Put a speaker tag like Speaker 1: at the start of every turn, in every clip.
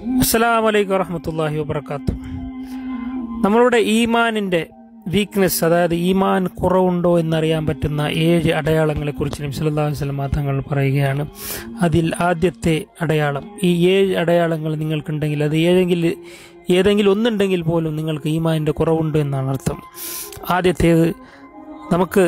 Speaker 1: അസ്സലാമു അലൈക്കും വറഹ്മത്തുള്ളാഹി വബറകാതുഹു. നമ്മളുടെ ഈമാനിൻ്റെ വീക്ക്നെസ്, അതായത് ഈമാൻ കുറവുണ്ടോ എന്നറിയാൻ പറ്റുന്ന 7 അടയാളങ്ങളെക്കുറിച്ച് നബി സല്ലല്ലാഹു അലൈഹി വസല്ലം തങ്ങൾ പറയുകയാണ്. അതിൽ ആദ്യത്തെ അടയാളം, ഈ 7 അടയാളങ്ങൾ നിങ്ങൾക്കുണ്ടെങ്കിൽ അത് ഏതെങ്കിലും ഒന്നുണ്ടെങ്കിൽ പോലും നിങ്ങൾക്ക് ഈമാനിൻ്റെ കുറവുണ്ട് എന്നാണ് അർത്ഥം. ആദ്യത്തേത്, നമുക്ക്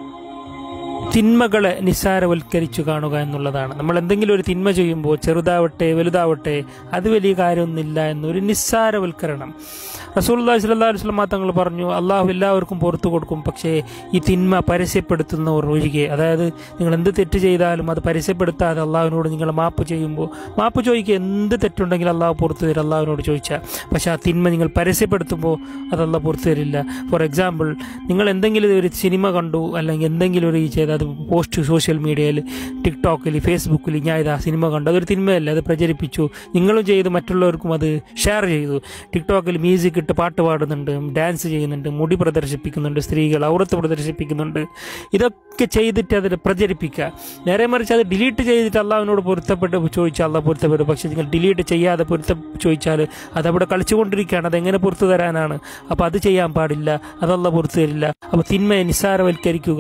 Speaker 1: തിന്മകളെ നിസ്സാരവൽക്കരിച്ചു കാണുക എന്നുള്ളതാണ്. നമ്മൾ എന്തെങ്കിലും ഒരു തിന്മ ചെയ്യുമ്പോൾ, ചെറുതാവട്ടെ വലുതാവട്ടെ, അത് വലിയ കാര്യമൊന്നുമില്ല എന്നൊരു നിസ്സാരവൽക്കരണം. റസൂലുള്ളാഹി സ്വല്ലല്ലാഹു അലൈഹി വസല്ലം തങ്ങൾ പറഞ്ഞു, അള്ളാഹു എല്ലാവർക്കും പുറത്തു കൊടുക്കും, പക്ഷേ ഈ തിന്മ പരസ്യപ്പെടുത്തുന്നവർ ഒഴികെ. അതായത് നിങ്ങൾ എന്ത് തെറ്റ് ചെയ്താലും അത് പരസ്യപ്പെടുത്താതെ അള്ളാഹുവിനോട് നിങ്ങൾ മാപ്പ് ചെയ്യുമ്പോൾ, മാപ്പ് ചോദിക്കുക, എന്ത് തെറ്റുണ്ടെങ്കിൽ അള്ളാഹു പുറത്തു തരും അള്ളാഹുവിനോട് ചോദിച്ചാൽ. പക്ഷേ ആ തിന്മ നിങ്ങൾ പരസ്യപ്പെടുത്തുമ്പോൾ അത് അള്ളാഹു പുറത്തു തരില്ല. ഫോർ എക്സാമ്പിൾ, നിങ്ങൾ എന്തെങ്കിലും ഒരു സിനിമ കണ്ടു, അല്ലെങ്കിൽ എന്തെങ്കിലും ഒരു ചെയ്ത് അത് പോസ്റ്റ് സോഷ്യൽ മീഡിയയിൽ, ടിക്ടോക്കിൽ, ഫേസ്ബുക്കിൽ, ഞാൻ ഇതാ സിനിമ കണ്ടു, അതൊരു തിന്മയല്ല, അത് പ്രചരിപ്പിച്ചു, നിങ്ങളും ചെയ്ത് മറ്റുള്ളവർക്കും അത് ഷെയർ ചെയ്തു. ടിക്ടോക്കിൽ മ്യൂസിക് ഇട്ട് പാട്ട് പാടുന്നുണ്ട്, ഡാൻസ് ചെയ്യുന്നുണ്ട്, മുടി പ്രദർശിപ്പിക്കുന്നുണ്ട്, സ്ത്രീകൾ ഔറത്ത് പ്രദർശിപ്പിക്കുന്നുണ്ട്. ഇതൊക്കെ ചെയ്തിട്ട് അതിൽ പ്രചരിപ്പിക്കുക. നേരെ മറിച്ച് അത് ഡിലീറ്റ് ചെയ്തിട്ട് അള്ളാഹുവിനോട് പൊരുത്തപ്പെട്ട് ചോദിച്ചാൽ അള്ളാഹ് പൊരുത്തപ്പെടും. പക്ഷേ നിങ്ങൾ ഡിലീറ്റ് ചെയ്യാതെ ചോദിച്ചാൽ അതവിടെ കളിച്ചുകൊണ്ടിരിക്കുകയാണ്, അതെങ്ങനെ പുറത്തു തരാനാണ്? അപ്പോൾ അത് ചെയ്യാൻ പാടില്ല, അതല്ല പുറത്തു തരില്ല. അപ്പോൾ തിന്മയെ നിസ്സാരവൽക്കരിക്കുക.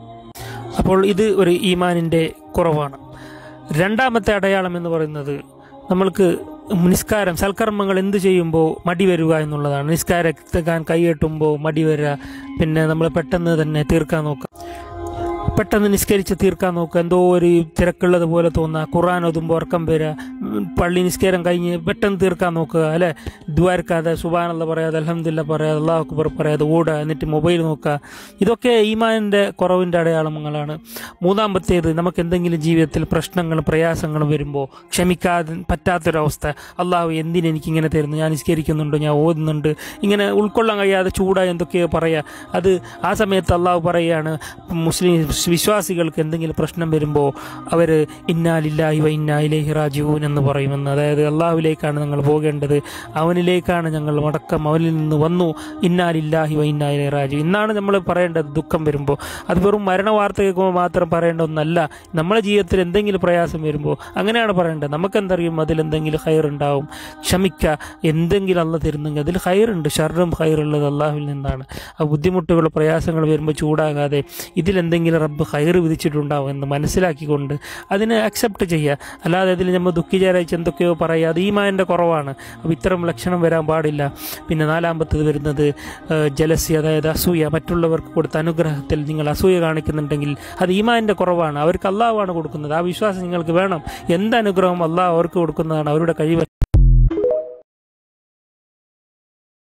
Speaker 1: അപ്പോൾ ഇത് ഒരു ഈമാനിൻ്റെ കുറവാണ്. രണ്ടാമത്തെ അടയാളം എന്ന് പറയുന്നത്, നമ്മൾക്ക് നിസ്കാരം, സൽക്കർമ്മങ്ങൾ എന്ത് ചെയ്യുമ്പോൾ മടി വരിക എന്നുള്ളതാണ്. നിസ്കാരം കൈയെട്ടുമ്പോൾ മടി വരിക, പിന്നെ നമ്മൾ പെട്ടെന്ന് തന്നെ തീർക്കാൻ നോക്കുക, പെട്ടെന്ന് നിസ്കരിച്ച് തീർക്കാൻ നോക്കുക, എന്തോ ഒരു തിരക്കുള്ളത് പോലെ തോന്നുക, ഖുർആൻ ഓതുമ്പോൾ ഉറക്കം വരിക, പള്ളി നിസ്കാരം കഴിഞ്ഞ് പെട്ടെന്ന് തീർക്കാൻ നോക്കുക, അല്ലേ? ദ്വാരക്കാതെ, സുബ്ഹാനല്ലാഹ് പറയാതെ, അൽഹംദുലില്ലാഹ് പറയാതെ, അല്ലാഹു അക്ബർ പറയാതെ ഓടുക, എന്നിട്ട് മൊബൈൽ നോക്കുക. ഇതൊക്കെ ഈമാനിൻ്റെ കുറവിൻ്റെ അടയാളങ്ങളാണ്. മൂന്നാമത്തേത്, നമുക്ക് എന്തെങ്കിലും ജീവിതത്തിൽ പ്രശ്നങ്ങളും പ്രയാസങ്ങളും വരുമ്പോൾ ക്ഷമിക്കാതെ പറ്റാത്തൊരവസ്ഥ. അള്ളാഹു എന്തിനെനിക്കിങ്ങനെ തരുന്നു, ഞാൻ നിസ്കരിക്കുന്നുണ്ട്, ഞാൻ ഓതുന്നുണ്ട്, ഇങ്ങനെ ഉൾക്കൊള്ളാൻ കഴിയാതെ ചൂടായി എന്തൊക്കെയോ പറയുക. അത് ആ സമയത്ത് അള്ളാഹു പറയുകയാണ്, മുസ്ലിം വിശ്വാസികൾക്ക് എന്തെങ്കിലും പ്രശ്നം വരുമ്പോൾ അവർ ഇന്നാ ലില്ലാഹി വ ഇന്നാ ഇലൈഹി റാജിഊൻ എന്ന് പറയുമെന്ന്. അതായത് അള്ളാഹുവിലേക്കാണ് ഞങ്ങൾ പോകേണ്ടത്, അവനിലേക്കാണ് ഞങ്ങൾ മടക്കം, അവനിൽ നിന്ന് വന്നു, ഇന്നാ ലില്ലാഹി വ ഇന്നാ ഇലൈഹി റാജിഊൻ എന്നാണ് നമ്മൾ പറയേണ്ടത്. ദുഃഖം വരുമ്പോൾ അത് വെറും മരണ വാർത്ത കേൾക്കുമ്പോൾ മാത്രം പറയേണ്ട ഒന്നല്ല. നമ്മുടെ ജീവിതത്തിൽ എന്തെങ്കിലും പ്രയാസം വരുമ്പോൾ അങ്ങനെയാണ് പറയേണ്ടത്. നമുക്കെന്തറിയും അതിലെന്തെങ്കിലും ഖൈർ ഉണ്ടാവും. ക്ഷമിക്കുക, എന്തെങ്കിലും അള്ളാഹ് തരുന്നെങ്കിൽ അതിൽ ഖൈറുണ്ട്. ഷർറും ഖൈറുള്ളത് അള്ളാഹുവിൽ നിന്നാണ്. ആ ബുദ്ധിമുട്ടുകൾ പ്രയാസങ്ങൾ വരുമ്പോൾ ചൂടാകാതെ ഇതിലെന്തെങ്കിലും റബ്ബ് ഖൈർ വിധിച്ചിട്ടുണ്ടാവും എന്ന് മനസ്സിലാക്കിക്കൊണ്ട് അതിനെ അക്സെപ്റ്റ് ചെയ്യുക. അല്ലാതെ അതിൽ നമ്മൾ ദുഃഖിചാരിച്ച് എന്തൊക്കെയോ പറയുക, അത് ഈമാനിൻ്റെ കുറവാണ്. അപ്പോൾ ഇത്തരം ലക്ഷണം വരാൻ പാടില്ല. പിന്നെ നാലാമത്തത് വരുന്നത് ജലസി, അതായത് അസൂയ. മറ്റുള്ളവർക്ക് കൊടുത്ത അനുഗ്രഹത്തിൽ നിങ്ങൾ അസൂയ കാണിക്കുന്നുണ്ടെങ്കിൽ അത് ഈമാനിൻ്റെ കുറവാണ്. അവർക്ക് അള്ളാഹുവാണ് കൊടുക്കുന്നത്. ആ വിശ്വാസം നിങ്ങൾക്ക് വേണം. എന്ത് അനുഗ്രഹം അള്ളാഹ് അവർക്ക് കൊടുക്കുന്നതാണ്, അവരുടെ കഴിവ്